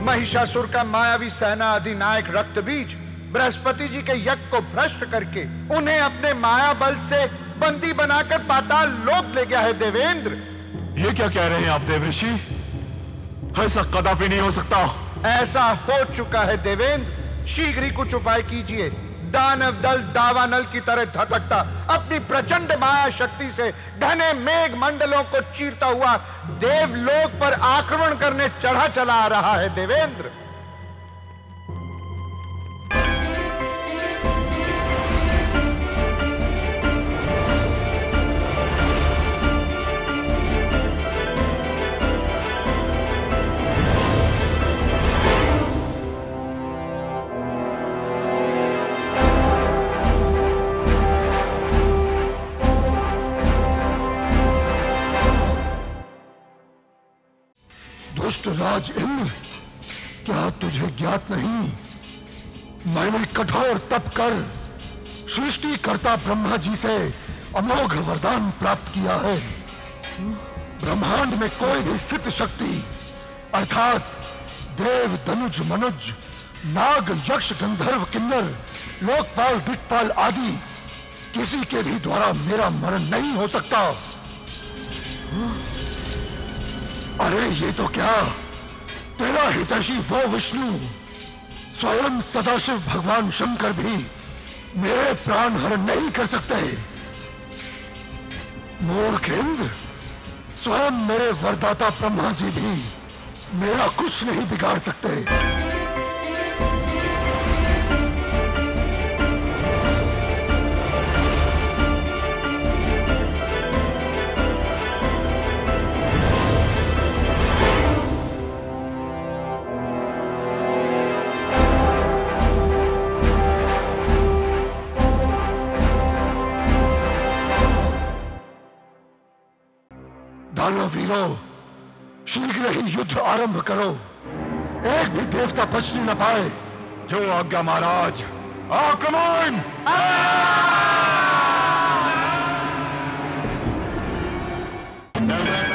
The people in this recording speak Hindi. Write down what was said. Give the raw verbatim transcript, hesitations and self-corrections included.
महिषासुर का मायावी सेना अधिनायक रक्तबीज बृहस्पति जी के यज्ञ को भ्रष्ट करके उन्हें अपने माया बल से बंदी बनाकर पाताल लोक ले गया है देवेंद्र। ये क्या कह रहे हैं आप देवऋषि? ऐसा कदापि नहीं हो सकता। ऐसा हो चुका है देवेंद्र। शीघ्र ही कुछ उपाय कीजिए। दानव दल दावानल की तरह धधकता अपनी प्रचंड माया शक्ति से घने मेघ मंडलों को चीरता हुआ देवलोक पर आक्रमण करने चढ़ा चला आ रहा है देवेंद्र। राज इंद्र, क्या तुझे ज्ञात नहीं, मैंने कठोर तप कर सृष्टिकर्ता ब्रह्मा जी से अमोघ वरदान प्राप्त किया है। ब्रह्मांड में कोई भी स्थित शक्ति अर्थात देव, धनुज, मनुज, नाग, यक्ष, गंधर्व, किन्नर, लोकपाल, दिक्पाल आदि किसी के भी द्वारा मेरा मरण नहीं हो सकता। अरे ये तो क्या, तेरा हितैषी वो विष्णु स्वयं सदाशिव भगवान शंकर भी मेरे प्राण हरण नहीं कर सकते। मूर्ख इंद्र, स्वयं मेरे वरदाता ब्रह्मा जी भी मेरा कुछ नहीं बिगाड़ सकते। दानवीरों, शीघ्र ही युद्ध आरंभ करो। एक भी देवता बचने न पाए। जो आज्ञा महाराज। आक्रमण! आ!